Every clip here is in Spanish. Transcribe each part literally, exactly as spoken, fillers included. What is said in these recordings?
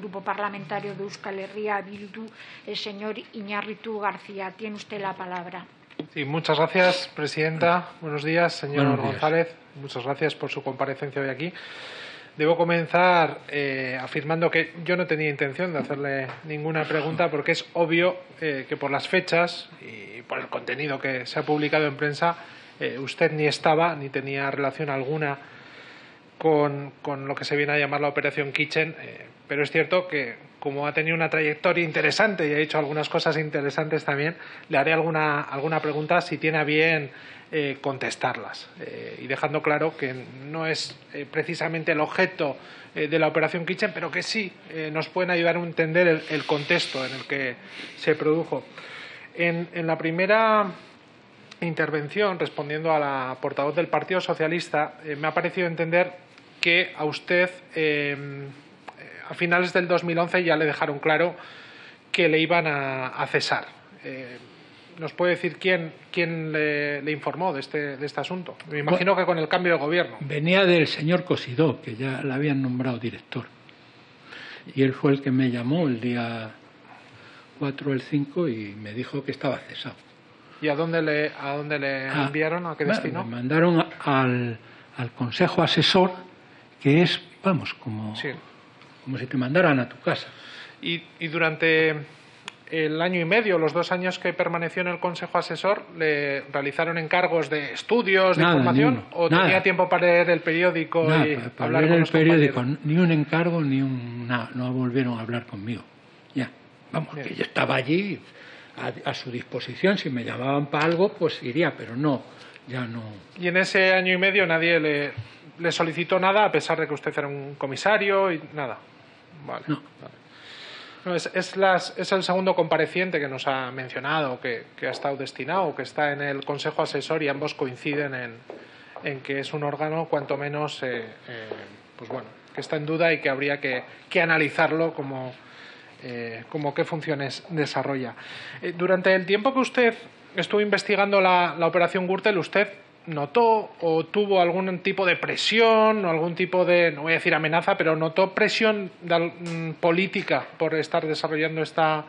Grupo Parlamentario de Euskal Herria Bildu, el señor Iñárritu García. Tiene usted la palabra. Sí, muchas gracias, presidenta. Buenos días, señor Buenos días. González. Muchas gracias por su comparecencia hoy aquí. Debo comenzar eh, afirmando que yo no tenía intención de hacerle ninguna pregunta porque es obvio eh, que por las fechas y por el contenido que se ha publicado en prensa eh, usted ni estaba ni tenía relación alguna con, con lo que se viene a llamar la Operación Kitchen, eh, pero es cierto que como ha tenido una trayectoria interesante y ha hecho algunas cosas interesantes también, le haré alguna, alguna pregunta si tiene a bien eh, contestarlas. Eh, y dejando claro que no es eh, precisamente el objeto eh, de la Operación Kitchen, pero que sí eh, nos pueden ayudar a entender el, el contexto en el que se produjo. En, en la primera intervención, respondiendo a la portavoz del Partido Socialista, eh, me ha parecido entender que a usted eh, a finales del dos mil once ya le dejaron claro que le iban a, a cesar. Eh, ¿Nos puede decir quién, quién le, le informó de este, de este asunto? Me imagino que con el cambio de gobierno. Venía del señor Cosidó, que ya le habían nombrado director. Y él fue el que me llamó el día cuatro o el cinco y me dijo que estaba cesado. ¿Y a dónde le, a dónde le Ah, enviaron? ¿A qué destino? Me mandaron al, al Consejo Asesor, que es, vamos, como, Sí. como si te mandaran a tu casa. Y, y durante el año y medio, los dos años que permaneció en el Consejo Asesor, ¿le realizaron encargos de estudios, de Nada, información? ni uno, ¿O nada. tenía tiempo para leer el periódico Nada, y para, para hablar leer con el los periódico, compañeros? ni un encargo, ni un nada, no volvieron a hablar conmigo. Ya, vamos, Bien. que yo estaba allí a, a su disposición, si me llamaban para algo, pues iría, pero no, ya no. Y en ese año y medio nadie le, le solicitó nada, a pesar de que usted era un comisario y nada. Vale. No. Vale. No, es, es, las, es el segundo compareciente que nos ha mencionado, que, que ha estado destinado, que está en el Consejo Asesor y ambos coinciden en, en que es un órgano cuanto menos, eh, eh, pues bueno, que está en duda y que habría que, que analizarlo como, eh, como qué funciones desarrolla. Eh, durante el tiempo que usted estuvo investigando la, la Operación Gürtel, ¿usted notó o tuvo algún tipo de presión o algún tipo de, no voy a decir amenaza, pero notó presión de, mm, política por estar desarrollando esta,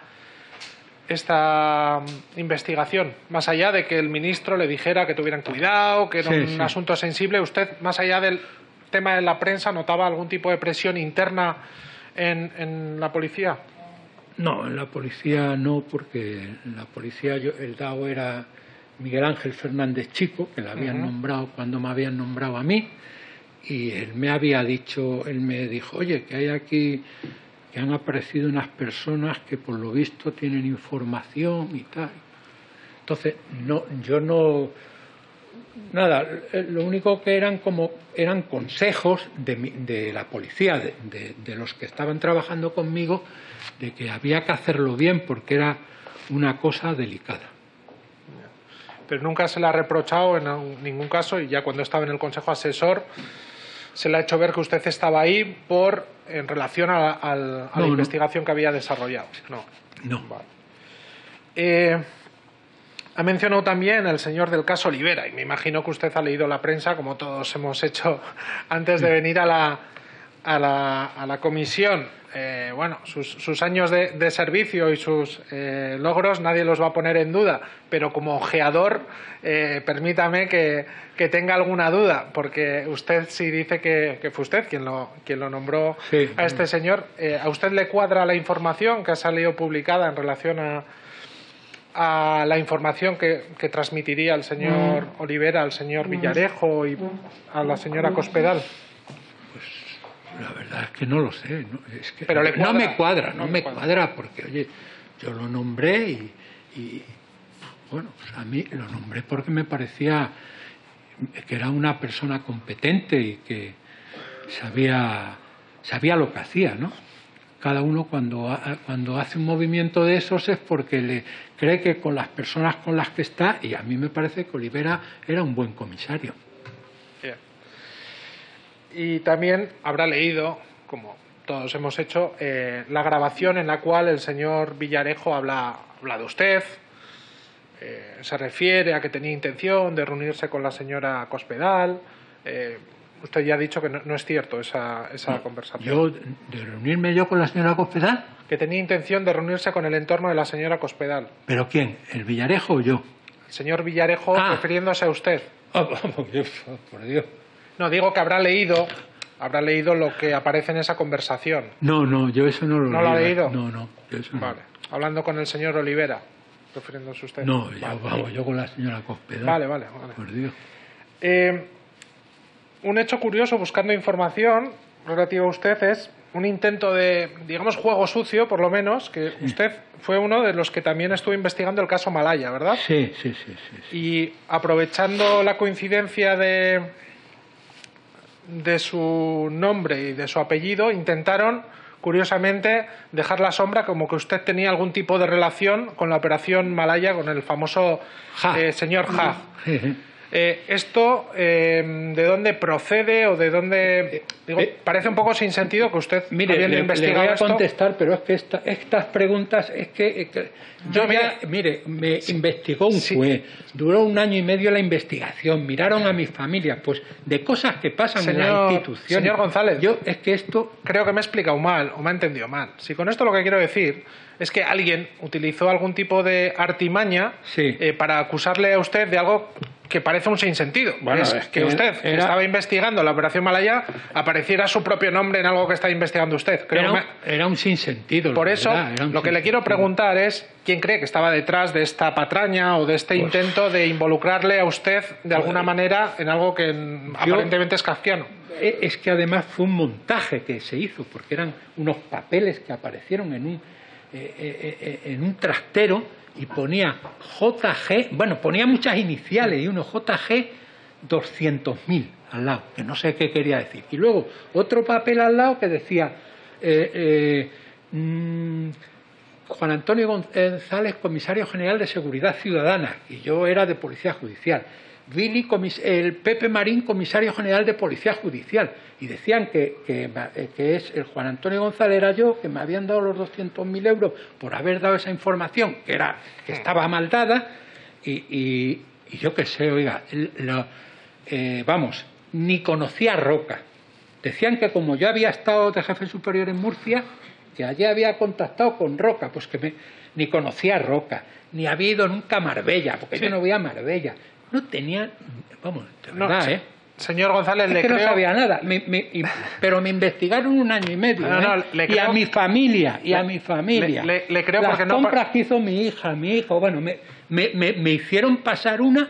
esta mm, investigación? Más allá de que el ministro le dijera que tuvieran cuidado, que era Sí, un sí. asunto sensible, ¿usted, más allá del tema de la prensa, notaba algún tipo de presión interna en, en la policía? No, en la policía no, porque en la policía yo, el D A O era Miguel Ángel Fernández Chico, que le habían Uh-huh. nombrado cuando me habían nombrado a mí, y él me había dicho, él me dijo, oye, que hay aquí, que han aparecido unas personas que por lo visto tienen información y tal. Entonces, no, yo no, nada, lo único que eran como, eran consejos de, mi- de la policía, de, de, de los que estaban trabajando conmigo, de que había que hacerlo bien porque era una cosa delicada. Pero nunca se le ha reprochado en ningún caso, y ya cuando estaba en el Consejo Asesor se le ha hecho ver que usted estaba ahí por en relación a, a- a la No, no. investigación que había desarrollado. No. No. Vale. Eh, ha mencionado también el señor del caso Olivera, y me imagino que usted ha leído la prensa, como todos hemos hecho antes de venir a la, a la, a la comisión. Eh, bueno, sus, sus años de, de servicio y sus eh, logros nadie los va a poner en duda, pero como ojeador, eh, permítame que, que tenga alguna duda, porque usted sí dice que, que fue usted quien lo, quien lo nombró Sí. a este señor. Eh, ¿A usted le cuadra la información que ha salido publicada en relación a, a la información que, que transmitiría el señor Olivera, al señor Villarejo y a la señora Cospedal? La verdad es que no lo sé. No, es que Pero le no cuadra. me cuadra, no, No le me cuadra. cuadra porque, oye, yo lo nombré y, y, bueno, pues a mí lo nombré porque me parecía que era una persona competente y que sabía, sabía lo que hacía, ¿no? Cada uno cuando, ha- cuando hace un movimiento de esos es porque le cree que con las personas con las que está, y a mí me parece que Olivera era un buen comisario. Bien. Y también habrá leído, como todos hemos hecho, eh, la grabación en la cual el señor Villarejo habla, habla de usted, eh, se refiere a que tenía intención de reunirse con la señora Cospedal, eh, usted ya ha dicho que no, no es cierto esa, esa no, conversación. Yo, de reunirme yo con la señora Cospedal. Que tenía intención de reunirse con el entorno de la señora Cospedal. ¿Pero quién? ¿El Villarejo o yo? El señor Villarejo, ah. refiriéndose a usted. Oh, por Dios, por Dios. No, digo que habrá leído, habrá leído lo que aparece en esa conversación. No, no, yo eso no lo he ¿No lo ha leído? No, no, yo eso no. Vale, hablando con el señor Olivera, refiriéndose a usted. No, vale. yo, vamos, yo con la señora Cospedal. Vale, vale, vale. Por Dios. Eh, un hecho curioso, buscando información relativo a usted, es un intento de, digamos, juego sucio, por lo menos, que sí. Usted fue uno de los que también estuvo investigando el caso Malaya, ¿verdad? Sí, sí, sí. sí, sí. Y aprovechando la coincidencia de, de su nombre y de su apellido, intentaron, curiosamente, dejar la sombra como que usted tenía algún tipo de relación con la operación Malaya, con el famoso eh, señor Ja. Eh, ¿Esto eh, de dónde procede o de dónde...? Digo, eh, parece un poco sin sentido que usted, mire, habiendo le, investigado le voy a esto... contestar, pero es que esta, estas preguntas... es que, es que yo no, ya, mire, me sí, investigó un sí. juez, duró un año y medio la investigación, miraron a mi familia, pues de cosas que pasan señor, en las instituciones... Señor González, yo es que esto... creo que me he explicado mal o me ha entendido mal. Si con esto lo que quiero decir es que alguien utilizó algún tipo de artimaña sí. eh, para acusarle a usted de algo... que parece un sinsentido. Bueno, es, es que, que usted era... estaba investigando la operación Malaya, apareciera su propio nombre en algo que está investigando usted. Creo era, que me... era un sinsentido. Por eso, lo que le quiero preguntar es quién cree que estaba detrás de esta patraña o de este pues... intento de involucrarle a usted de alguna manera en algo que Yo... aparentemente es kafkiano. Es que además fue un montaje que se hizo, porque eran unos papeles que aparecieron en un, eh, eh, en un trastero y ponía J G, bueno, ponía muchas iniciales y uno J G doscientos mil al lado, que no sé qué quería decir. Y luego otro papel al lado que decía eh, eh, mmm, Juan Antonio González, comisario general de Seguridad Ciudadana, y yo era de Policía Judicial. Billy, el Pepe Marín, comisario general de Policía Judicial, y decían que, que, que es el Juan Antonio González era yo, que me habían dado los doscientos mil euros por haber dado esa información, que era que estaba mal dada, y, y, y yo qué sé, oiga, lo, eh, vamos, ni conocía a Roca. Decían que como yo había estado de jefe superior en Murcia, que allí había contactado con Roca, pues que me, ni conocía a Roca, ni había ido nunca a Marbella, porque sí. yo no voy a Marbella. No tenía, vamos, de verdad, no, ¿eh? Señor González, es le que creo... no sabía nada, me, me, y, pero me investigaron un año y medio, no, no, ¿eh? le Y creo... a mi familia, y le, a mi familia. Le, le, le creo Las porque no... compras que hizo mi hija, mi hijo, bueno, me, me, me, me hicieron pasar una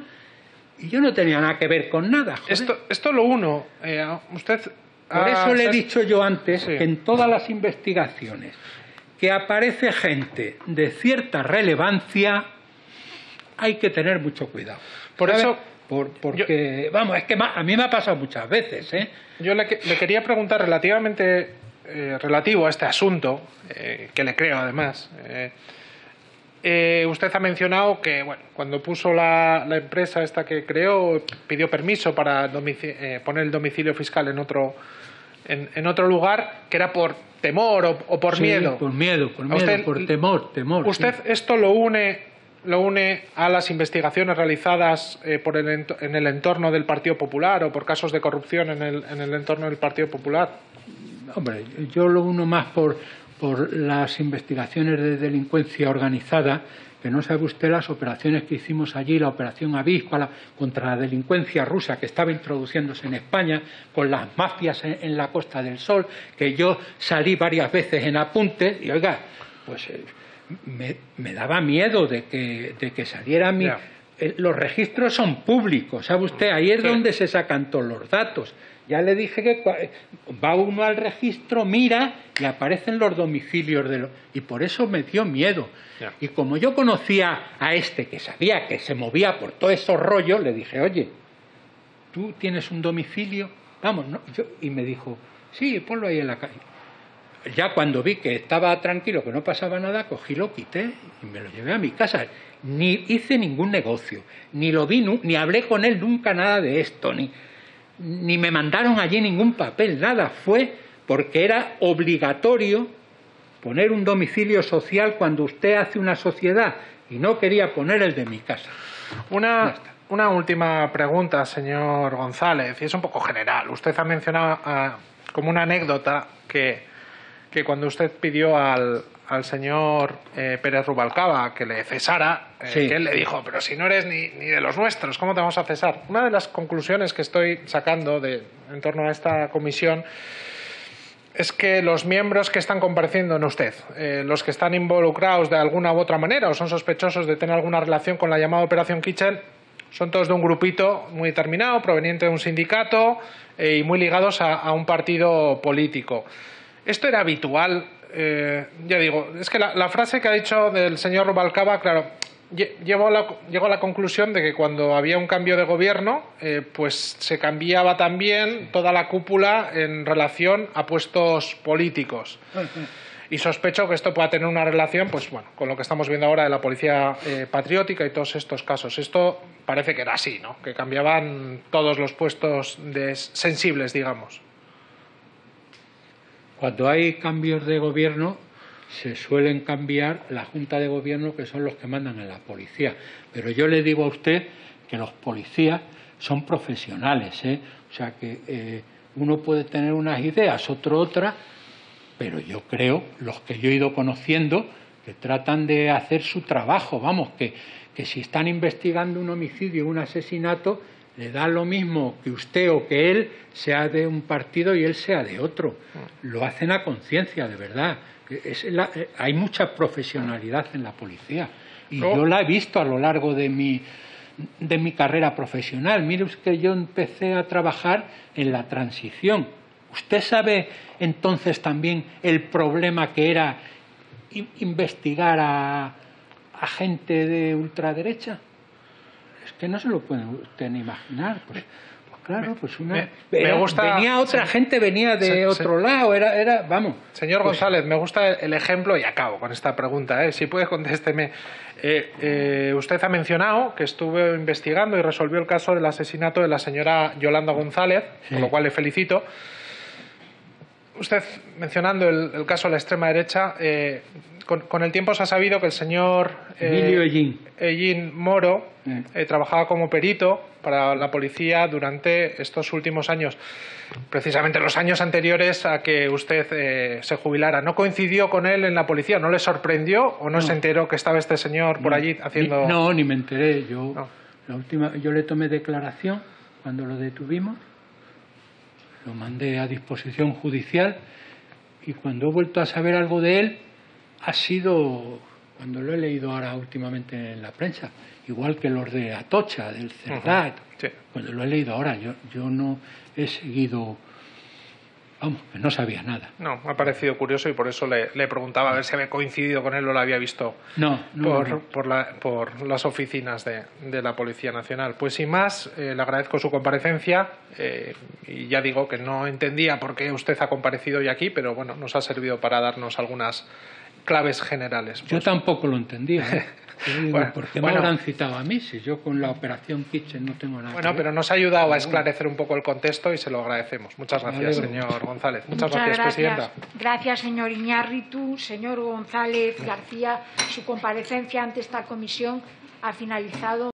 y yo no tenía nada que ver con nada, joder. Esto, esto lo uno, eh, usted... Por ah, eso le he es... dicho yo antes sí. que en todas las investigaciones que aparece gente de cierta relevancia hay que tener mucho cuidado. Por ¿sabes? eso... Por, porque, yo, vamos, es que a mí me ha pasado muchas veces, ¿eh? Yo le, le quería preguntar relativamente eh, relativo a este asunto, eh, que le creo además. Eh, eh, usted ha mencionado que, bueno, cuando puso la, la empresa esta que creó, pidió permiso para eh, poner el domicilio fiscal en otro, en, en otro lugar, que era por temor o, o por sí, miedo. por miedo, por miedo, usted, por temor, temor. ¿Usted sí. esto lo une... lo une a las investigaciones realizadas eh, por el en el entorno del Partido Popular o por casos de corrupción en el, en el entorno del Partido Popular? Hombre, yo lo uno más por, por las investigaciones de delincuencia organizada, que no sabe usted las operaciones que hicimos allí, la operación Avíspala contra la delincuencia rusa que estaba introduciéndose en España, con las mafias en, en la Costa del Sol, que yo salí varias veces en apuntes y, oiga, pues... Eh, Me, me daba miedo de que, de que saliera mi... Yeah. Eh, los registros son públicos, ¿sabe usted? Ahí es sí. donde se sacan todos los datos. Ya le dije que va uno al registro, mira y aparecen los domicilios de los... Y por eso me dio miedo. Yeah. Y como yo conocía a este que sabía que se movía por todos esos rollos, le dije, oye, ¿tú tienes un domicilio? Vamos, ¿no? Yo, y me dijo, sí, ponlo ahí en la calle. Ya cuando vi que estaba tranquilo, que no pasaba nada, cogí, lo quité y me lo llevé a mi casa. Ni hice ningún negocio, ni lo vi, ni hablé con él nunca nada de esto, ni, ni me mandaron allí ningún papel, nada. Fue porque era obligatorio poner un domicilio social cuando usted hace una sociedad y no quería poner el de mi casa. Una, una última pregunta, señor González, y es un poco general. Usted ha mencionado uh, como una anécdota que, que cuando usted pidió al, al señor eh, Pérez Rubalcaba que le cesara, eh, sí. que él le dijo, pero si no eres ni, ni de los nuestros, ¿cómo te vamos a cesar? Una de las conclusiones que estoy sacando de, en torno a esta comisión es que los miembros que están compareciendo en usted, eh, los que están involucrados de alguna u otra manera o son sospechosos de tener alguna relación con la llamada Operación Kitchen, son todos de un grupito muy determinado, proveniente de un sindicato eh, y muy ligados a, a un partido político. Esto era habitual, eh, ya digo, es que la, la frase que ha dicho del señor Rubalcaba, claro, llevo a la, llego a la conclusión de que cuando había un cambio de gobierno, eh, pues se cambiaba también toda la cúpula en relación a puestos políticos. Y sospecho que esto pueda tener una relación, pues bueno, con lo que estamos viendo ahora de la policía eh, patriótica y todos estos casos. Esto parece que era así, ¿no? Que cambiaban todos los puestos de sensibles, digamos. Cuando hay cambios de gobierno, se suelen cambiar la Junta de Gobierno, que son los que mandan en la policía. Pero yo le digo a usted que los policías son profesionales, ¿eh? O sea que eh, uno puede tener unas ideas, otro otras, pero yo creo, los que yo he ido conociendo, que tratan de hacer su trabajo. Vamos, que, que si están investigando un homicidio, un asesinato, le da lo mismo que usted o que él sea de un partido y él sea de otro. Lo hacen a conciencia, de verdad. Es la, hay mucha profesionalidad en la policía y oh. yo la he visto a lo largo de mi, de mi carrera profesional. Mire usted que yo empecé a trabajar en la transición. ¿Usted sabe entonces también el problema que era investigar a, a gente de ultraderecha? Es que no se lo puede usted ni imaginar. Pues, pues claro, pues una... Me, era, me gusta, venía otra sí, gente, venía de sí, otro sí. lado, era, era, vamos. Señor pues, González, me gusta el ejemplo, y acabo con esta pregunta, ¿eh? Si puede, contésteme. Eh, eh, usted ha mencionado que estuvo investigando y resolvió el caso del asesinato de la señora Yolanda González, sí. por lo cual le felicito. Usted, mencionando el, el caso de la extrema derecha, eh, con, con el tiempo se ha sabido que el señor Emilio eh, Ellín Moro eh, trabajaba como perito para la policía durante estos últimos años, precisamente los años anteriores a que usted eh, se jubilara. ¿No coincidió con él en la policía? ¿No le sorprendió o no, no. se enteró que estaba este señor por no, allí haciendo...? Ni, no, ni me enteré. Yo, no. la última, yo le tomé declaración cuando lo detuvimos. Lo mandé a disposición judicial y cuando he vuelto a saber algo de él ha sido cuando lo he leído ahora últimamente en la prensa, igual que los de Atocha, del Cerdá, uh-huh. sí. cuando lo he leído ahora. Yo, yo no he seguido, vamos, que no sabía nada. No, me ha parecido curioso y por eso le, le preguntaba a ver si había coincidido con él o lo había visto no, no, por, no. Por, la, por las oficinas de, de la Policía Nacional. Pues sin más, eh, le agradezco su comparecencia eh, y ya digo que no entendía por qué usted ha comparecido hoy aquí, pero bueno, nos ha servido para darnos algunas claves generales. Pues. Yo tampoco lo entendía, ¿eh? Digo, bueno, ¿por qué bueno, me habrán citado a mí si yo con la Operación Kitchen no tengo nada? Bueno, pero nos ha ayudado a esclarecer un poco el contexto y se lo agradecemos. Muchas gracias, señor González. Muchas, Muchas gracias, gracias, presidenta. Gracias, señor Iñárritu. Señor González García, su comparecencia ante esta comisión ha finalizado.